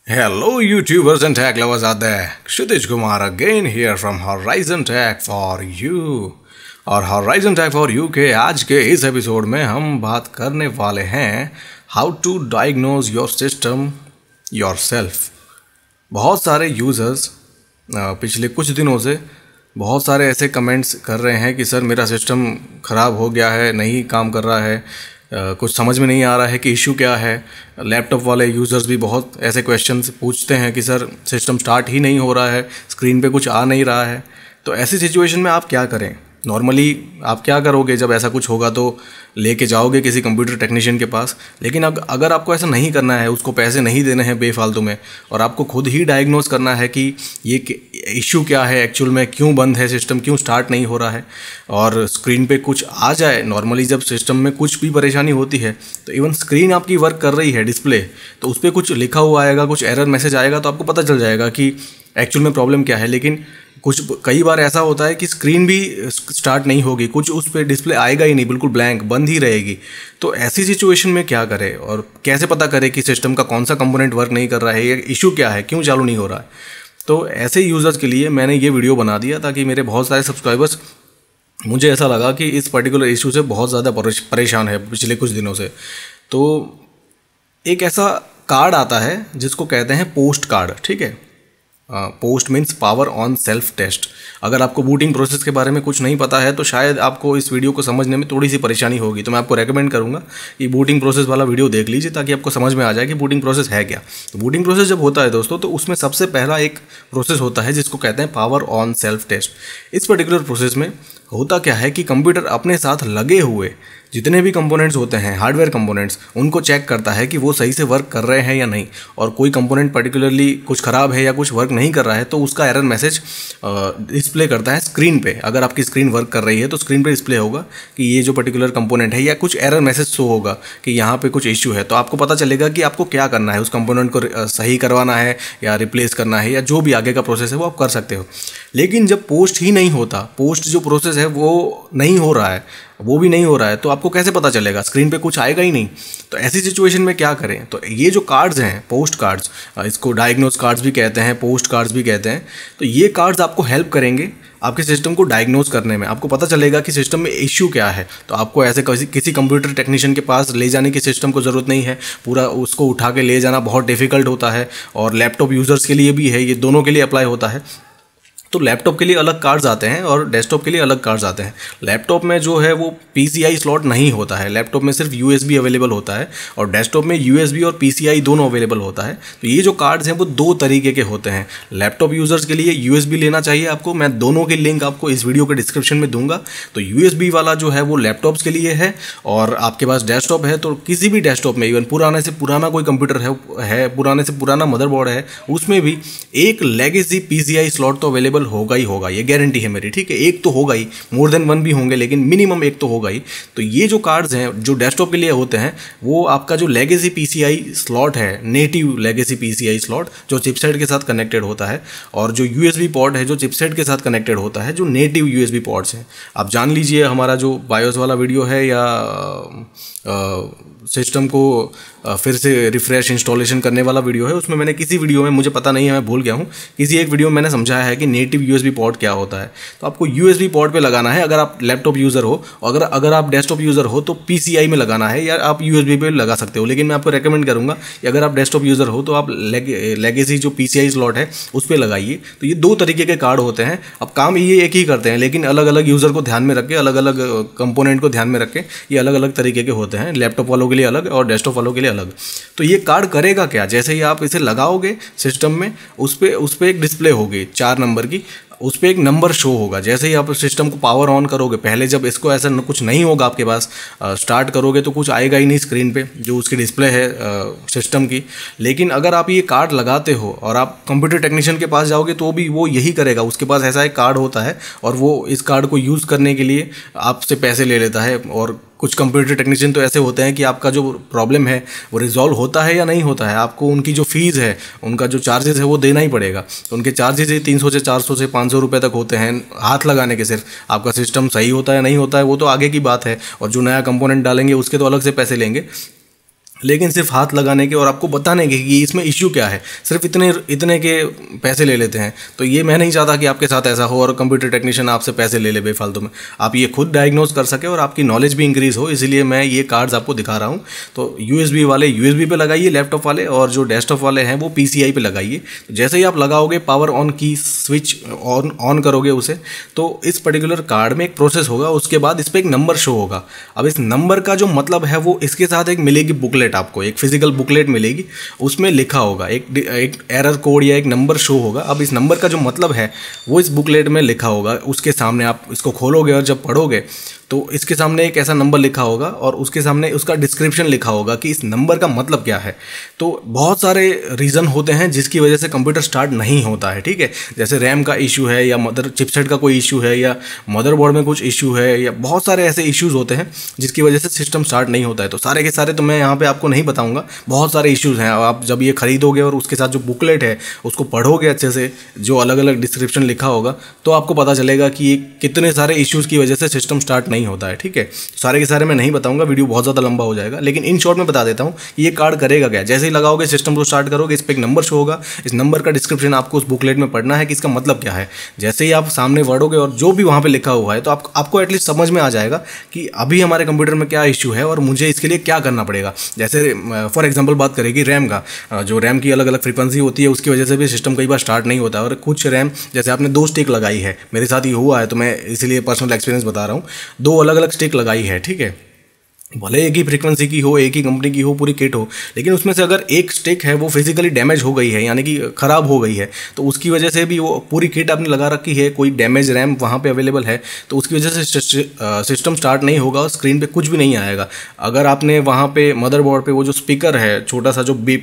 Hello, YouTubers and tech lovers out there. Kshitij Kumar again here from Horizon Tech for You. और Horizon Tech for You के आज के इस episode में हम बात करने वाले हैं how to diagnose your system yourself. बहुत सारे यूज़र्स पिछले कुछ दिनों से बहुत सारे ऐसे कमेंट्स कर रहे हैं कि सर मेरा सिस्टम ख़राब हो गया है, नहीं काम कर रहा है, कुछ समझ में नहीं आ रहा है कि इशू क्या है। लैपटॉप वाले यूज़र्स भी बहुत ऐसे क्वेश्चंस पूछते हैं कि सर सिस्टम स्टार्ट ही नहीं हो रहा है, स्क्रीन पे कुछ आ नहीं रहा है। तो ऐसी सिचुएशन में आप क्या करें? नॉर्मली आप क्या करोगे जब ऐसा कुछ होगा? तो लेके जाओगे किसी कंप्यूटर टेक्नीशियन के पास। लेकिन अगर आपको ऐसा नहीं करना है, उसको पैसे नहीं देने हैं बेफालतू में, और आपको खुद ही डायग्नोज करना है कि ये इशू क्या है, एक्चुअल में क्यों बंद है सिस्टम, क्यों स्टार्ट नहीं हो रहा है, और स्क्रीन पे कुछ आ जाए। नॉर्मली जब सिस्टम में कुछ भी परेशानी होती है तो इवन स्क्रीन आपकी वर्क कर रही है, डिस्प्ले, तो उस पर कुछ लिखा हुआ आएगा, कुछ एरर मैसेज आएगा, तो आपको पता चल जाएगा कि एक्चुअल में प्रॉब्लम क्या है। लेकिन कई बार ऐसा होता है कि स्क्रीन भी स्टार्ट नहीं होगी, कुछ उस पर डिस्प्ले आएगा ही नहीं, बिल्कुल ब्लैंक बंद ही रहेगी। तो ऐसी सिचुएशन में क्या करें और कैसे पता करें कि सिस्टम का कौन सा कंपोनेंट वर्क नहीं कर रहा है, या इशू क्या है, क्यों चालू नहीं हो रहा है? तो ऐसे यूज़र्स के लिए मैंने ये वीडियो बना दिया ताकि मेरे बहुत सारे सब्सक्राइबर्स, मुझे ऐसा लगा कि इस पर्टिकुलर इशू से बहुत ज़्यादा परेशान है पिछले कुछ दिनों से। तो एक ऐसा कार्ड आता है जिसको कहते हैं पोस्ट कार्ड, ठीक है। POST means power on self test. अगर आपको बूटिंग प्रोसेस के बारे में कुछ नहीं पता है तो शायद आपको इस वीडियो को समझने में थोड़ी सी परेशानी होगी, तो मैं आपको रेकमेंड करूंगा कि बूटिंग प्रोसेस वाला वीडियो देख लीजिए ताकि आपको समझ में आ जाए कि बूटिंग प्रोसेस है क्या। तो बूटिंग प्रोसेस जब होता है दोस्तों, तो उसमें सबसे पहला एक प्रोसेस होता है जिसको कहते हैं पावर ऑन सेल्फ टेस्ट। इस पर्टिकुलर प्रोसेस में होता क्या है कि कंप्यूटर अपने साथ लगे हुए जितने भी कंपोनेंट्स होते हैं, हार्डवेयर कंपोनेंट्स, उनको चेक करता है कि वो सही से वर्क कर रहे हैं या नहीं। और कोई कंपोनेंट पर्टिकुलरली कुछ ख़राब है या कुछ वर्क नहीं कर रहा है तो उसका एरर मैसेज डिस्प्ले करता है स्क्रीन पे। अगर आपकी स्क्रीन वर्क कर रही है तो स्क्रीन पे डिस्प्ले होगा कि ये जो पर्टिकुलर कंपोनेंट है, या कुछ एरर मैसेज शो होगा कि यहाँ पे कुछ इश्यू है। तो आपको पता चलेगा कि आपको क्या करना है, उस कंपोनेंट को सही करवाना है या रिप्लेस करना है, या जो भी आगे का प्रोसेस है वो आप कर सकते हो। लेकिन जब पोस्ट ही नहीं होता, पोस्ट जो प्रोसेस है वो नहीं हो रहा है, वो भी नहीं हो रहा है, तो आपको कैसे पता चलेगा? स्क्रीन पे कुछ आएगा ही नहीं। तो ऐसी सिचुएशन में क्या करें? तो ये जो कार्ड्स हैं, पोस्ट कार्ड्स, इसको डायग्नोज कार्ड्स भी कहते हैं, पोस्ट कार्ड्स भी कहते हैं, तो ये कार्ड्स आपको हेल्प करेंगे आपके सिस्टम को डायग्नोज करने में। आपको पता चलेगा कि सिस्टम में इश्यू क्या है। तो आपको ऐसे किसी कंप्यूटर टेक्नीशियन के पास ले जाने की सिस्टम को ज़रूरत नहीं है। पूरा उसको उठा के ले जाना बहुत डिफिकल्ट होता है, और लैपटॉप यूज़र्स के लिए भी है, ये दोनों के लिए अप्लाई होता है। तो लैपटॉप के लिए अलग कार्ड्स आते हैं और डेस्कटॉप के लिए अलग कार्ड्स आते हैं। लैपटॉप में जो है वो PCI स्लॉट नहीं होता है, लैपटॉप में सिर्फ USB अवेलेबल होता है, और डेस्कटॉप में USB और PCI दोनों अवेलेबल होता है। तो ये जो कार्ड्स हैं वो दो तरीके के होते हैं। लैपटॉप यूज़र्स के लिए USB लेना चाहिए आपको, मैं दोनों की लिंक आपको इस वीडियो के डिस्क्रिप्शन में दूंगा। तो USB वाला जो है वो लैपटॉप्स के लिए है, और आपके पास डेस्कटॉप है तो किसी भी डेस्कटॉप में, इवन पुराने से पुराना कोई कंप्यूटर है, पुराने से पुराना मदरबोर्ड है, उसमें भी एक लेगेसी PCI स्लॉट तो अवेलेबल होगा ही होगा, ये गारंटी है मेरी, ठीक है। एक तो होगा ही, मोर देन वन भी होंगे, लेकिन मिनिमम एक तो होगा ही। तो ये जो कार्ड्स हैं जो डेस्कटॉप के लिए होते हैं, वो आपका जो लेगेसी PCI स्लॉट है, नेटिव लेगेसी PCI स्लॉट, जो चिपसेट के साथ कनेक्टेड होता है, और जो USB पोर्ट है जो चिपसेट के साथ कनेक्टेड होता है, जो नेटिव USB पोर्ट्स हैं। आप जान लीजिए, हमारा जो बायोस वाला वीडियो है या सिस्टम को फिर से रिफ्रेश इंस्टॉलेशन करने वाला वीडियो है, उसमें मैंने किसी वीडियो में, मुझे पता नहीं है, मैं भूल गया हूँ, किसी एक वीडियो में मैंने समझाया है कि नेटिव USB पोर्ट क्या होता है। तो आपको USB पोर्ट पे लगाना है अगर आप लैपटॉप यूज़र हो, अगर आप डेस्कटॉप यूज़र हो तो PCI में लगाना है, या आप USB पे लगा सकते हो। लेकिन मैं आपको रेकमेंड करूँगा कि अगर आप डेस्कटॉप यूज़र हो तो आप लेगेसी जो PCI स्लॉट है उस पर लगाइए। तो ये दो तरीके के कार्ड होते हैं। अब काम ये एक ही करते हैं, लेकिन अलग अलग यूज़र को ध्यान में रख के, अलग अलग कंपोनेंट को ध्यान में रख के ये अलग अलग तरीके के होते हैं। लैपटॉप वालों के लिए अलग और डेस्कटॉप वालों के लिए अलग। तो ये कार्ड करेगा क्या? जैसे ही आप इसे लगाओगे सिस्टम में, उस पर एक डिस्प्ले होगी 4 नंबर की, उस पर एक नंबर शो होगा। जैसे ही आप सिस्टम को पावर ऑन करोगे, पहले जब इसको ऐसा कुछ नहीं होगा आपके पास, स्टार्ट करोगे तो कुछ आएगा ही नहीं स्क्रीन पे, जो उसकी डिस्प्ले है सिस्टम की। लेकिन अगर आप ये कार्ड लगाते हो और आप कंप्यूटर टेक्नीशियन के पास जाओगे तो भी वो यही करेगा। उसके पास ऐसा एक कार्ड होता है और वो इस कार्ड को यूज़ करने के लिए आपसे पैसे ले लेता है। और कुछ कंप्यूटर टेक्नीशियन तो ऐसे होते हैं कि आपका जो प्रॉब्लम है वो रिजॉल्व होता है या नहीं होता है, आपको उनकी जो फीस है, उनका जो चार्जेस है वो देना ही पड़ेगा। तो उनके चार्जेस ही 300 से 400 से 500 रुपये तक होते हैं हाथ लगाने के। सिर्फ आपका सिस्टम सही होता है या नहीं होता है वो तो आगे की बात है, और जो नया कंपोनेंट डालेंगे उसके तो अलग से पैसे लेंगे। लेकिन सिर्फ हाथ लगाने के और आपको बताने के कि इसमें इश्यू क्या है, सिर्फ इतने इतने के पैसे ले लेते हैं। तो ये मैं नहीं चाहता कि आपके साथ ऐसा हो और कंप्यूटर टेक्नीशियन आपसे पैसे ले ले बेफालतू में। आप ये खुद डायग्नोज कर सके और आपकी नॉलेज भी इंक्रीज हो, इसीलिए मैं ये कार्ड्स आपको दिखा रहा हूँ। तो यूएसबी वाले यूएसबी पे लगाइए लैपटॉप वाले, और जो डेस्कटॉप वाले हैं वो पीसीआई पे लगाइए। तो जैसे ही आप लगाओगे, पावर ऑन की स्विच ऑन करोगे उसे, तो इस पर्टिकुलर कार्ड में एक प्रोसेस होगा, उसके बाद इस पर एक नंबर शो होगा। अब इस नंबर का जो मतलब है वो इसके साथ एक मिलेगी बुकलेट, आपको एक फिजिकल बुकलेट मिलेगी, उसमें लिखा होगा एक एरर कोड या एक नंबर शो होगा। अब इस नंबर का जो मतलब है वो इस बुकलेट में लिखा होगा, उसके सामने आप इसको खोलोगे और जब पढ़ोगे तो इसके सामने एक ऐसा नंबर लिखा होगा और उसके सामने उसका डिस्क्रिप्शन लिखा होगा कि इस नंबर का मतलब क्या है। तो बहुत सारे रीज़न होते हैं जिसकी वजह से कंप्यूटर स्टार्ट नहीं होता है, ठीक है। जैसे रैम का इशू है, या मदर चिपसेट का कोई इशू है, या मदरबोर्ड में कुछ इशू है, या बहुत सारे ऐसे इश्यूज होते हैं जिसकी वजह से सिस्टम स्टार्ट नहीं होता है। तो सारे के सारे तो मैं यहाँ पे आपको नहीं बताऊँगा, बहुत सारे इश्यूज़ हैं। आप जब ये खरीदोगे और उसके साथ जो बुकलेट है उसको पढ़ोगे अच्छे से, जो अलग अलग डिस्क्रिप्शन लिखा होगा, तो आपको पता चलेगा कि ये कितने सारे इश्यूज़ की वजह से सिस्टम स्टार्ट नहीं होता है, ठीक है। सारे के सारे मैं नहीं बताऊंगा, वीडियो बहुत ज़्यादा लंबा हो जाएगा, लेकिन इन शॉर्ट में बता देता हूँ कि ये कार्ड करेगा क्या। जैसे ही लगाओगे, सिस्टम को स्टार्ट करोगे, इस पर एक नंबर शो होगा, इस नंबर का डिस्क्रिप्शन आपको उस बुकलेट में पढ़ना है कि इसका मतलब क्या है। जैसे ही आप सामने पढ़ोगे और जो भी वहाँ पर लिखा हुआ है, तो आपको एटलीस्ट समझ में आ जाएगा कि अभी हमारे कंप्यूटर में क्या इशू है और मुझे इसके लिए क्या करना पड़ेगा। जैसे फॉर एग्जाम्पल बात करेगी रैम का, जो रैम की अलग अलग फ्रीक्वेंसी होती है उसकी वजह से भी सिस्टम कई बार स्टार्ट नहीं होता है। और कुछ रैम, जैसे आपने 2 स्टिक लगाई है, मेरे साथ ये हुआ है तो मैं इसलिए पर्सनल एक्सपीरियंस बता रहा हूँ, 2 अलग अलग स्टिक लगाई है, ठीक है। भले एक ही फ्रीक्वेंसी की हो, एक ही कंपनी की हो, पूरी किट हो, लेकिन उसमें से अगर एक स्टिक है वो फिजिकली डैमेज हो गई है, यानी कि ख़राब हो गई है, तो उसकी वजह से भी वो पूरी किट आपने लगा रखी है, कोई डैमेज रैम वहाँ पे अवेलेबल है, तो उसकी वजह से सिस्टम स्टार्ट नहीं होगा और स्क्रीन पे कुछ भी नहीं आएगा। अगर आपने वहाँ पे मदरबोर्ड पे वो जो स्पीकर है, छोटा सा जो बिप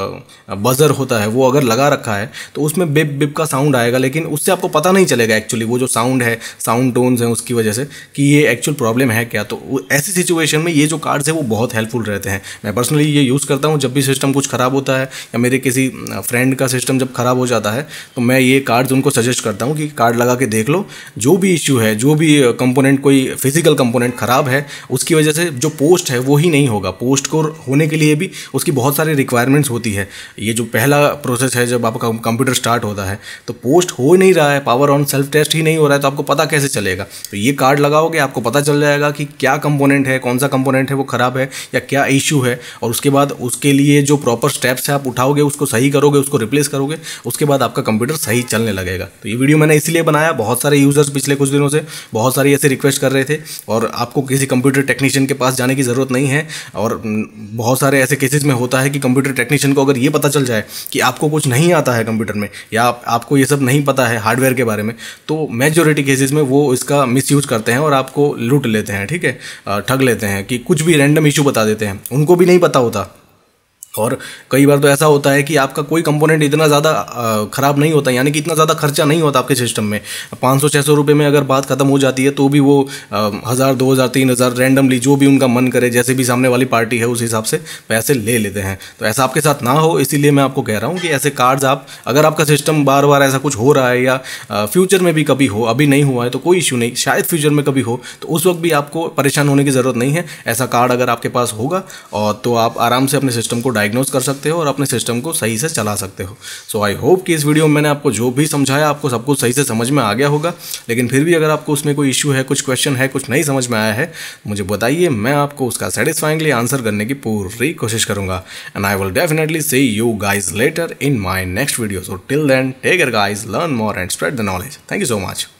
बजर होता है, वो अगर लगा रखा है तो उसमें बिप बिप का साउंड आएगा, लेकिन उससे आपको पता नहीं चलेगा एक्चुअली वो जो साउंड है, साउंड टोन्स हैं उसकी वजह से, कि ये एक्चुअल प्रॉब्लम है क्या। तो ऐसी सिचुएशन में ये जो कार्ड्स है वो बहुत हेल्पफुल रहते हैं। मैं पर्सनली ये यूज़ करता हूँ जब भी सिस्टम कुछ ख़राब होता है, या मेरे किसी फ्रेंड का सिस्टम जब ख़राब हो जाता है, तो मैं ये कार्ड्स उनको सजेस्ट करता हूँ कि कार्ड लगा के देख लो, जो भी इश्यू है, जो भी कंपोनेंट, कोई फिजिकल कंपोनेंट ख़राब है, उसकी वजह से जो पोस्ट है वो ही नहीं होगा। पोस्ट को होने के लिए भी उसकी बहुत सारी रिक्वायरमेंट्स होती है। ये जो पहला प्रोसेस है जब आपका कंप्यूटर स्टार्ट होता है, तो पोस्ट हो नहीं रहा है, पावर ऑन सेल्फ टेस्ट ही नहीं हो रहा है, तो आपको पता कैसे चलेगा। तो ये कार्ड लगाओगे, आपको पता चल जाएगा कि क्या कंपोनेंट है, कौन सा कंपोनेंट है वो ख़राब है या क्या इशू है, और उसके बाद उसके लिए जो प्रॉपर स्टेप्स है आप उठाओगे, उसको सही करोगे, उसको रिप्लेस करोगे, उसके बाद आपका कंप्यूटर सही चलने लगेगा। तो ये वीडियो मैंने इसलिए बनाया, बहुत सारे यूज़र्स पिछले कुछ दिनों से बहुत सारी ऐसे रिक्वेस्ट कर रहे थे, और आपको किसी कंप्यूटर टेक्नीशियन के पास जाने की ज़रूरत नहीं है। और बहुत सारे ऐसे केसेस में होता है कि कंप्यूटर टेक्नीशियन को अगर ये पता चल जाए कि आपको कुछ नहीं आता है कंप्यूटर में, या आपको ये सब नहीं पता है हार्डवेयर के बारे में, तो मेजॉरिटी केसेस में वो इसका मिसयूज़ करते हैं और आपको लूट लेते हैं, ठीक है, ठग लेते हैं कि कुछ भी रैंडम इशू बता देते हैं, उनको भी नहीं पता होता। और कई बार तो ऐसा होता है कि आपका कोई कंपोनेंट इतना ज़्यादा ख़राब नहीं होता, यानी कि इतना ज़्यादा खर्चा नहीं होता आपके सिस्टम में। 500-600 रुपये में अगर बात ख़त्म हो जाती है, तो भी वो 1000, 2000, 3000 रैंडमली जो भी उनका मन करे, जैसे भी सामने वाली पार्टी है उस हिसाब से पैसे ले लेते हैं। तो ऐसा आपके साथ ना हो, इसीलिए मैं आपको कह रहा हूँ कि ऐसे कार्ड्स आप, अगर आपका सिस्टम बार बार ऐसा कुछ हो रहा है, या फ्यूचर में भी कभी हो, अभी नहीं हुआ है तो कोई इशू नहीं, शायद फ्यूचर में कभी हो, तो उस वक्त भी आपको परेशान होने की ज़रूरत नहीं है। ऐसा कार्ड अगर आपके पास होगा और तो आप आराम से अपने सिस्टम को डायग्नोज कर सकते हो और अपने सिस्टम को सही से चला सकते हो। सो आई होप कि इस वीडियो में मैंने आपको जो भी समझाया, आपको सब कुछ सही से समझ में आ गया होगा। लेकिन फिर भी अगर आपको उसमें कोई इशू है, कुछ क्वेश्चन है, कुछ नहीं समझ में आया है, मुझे बताइए, मैं आपको उसका सेटिस्फाइंगली आंसर करने की पूरी कोशिश करूंगा। And I will definitely see you guys later in my next video. So till then, take care guys, learn more and spread the knowledge. Thank you so much.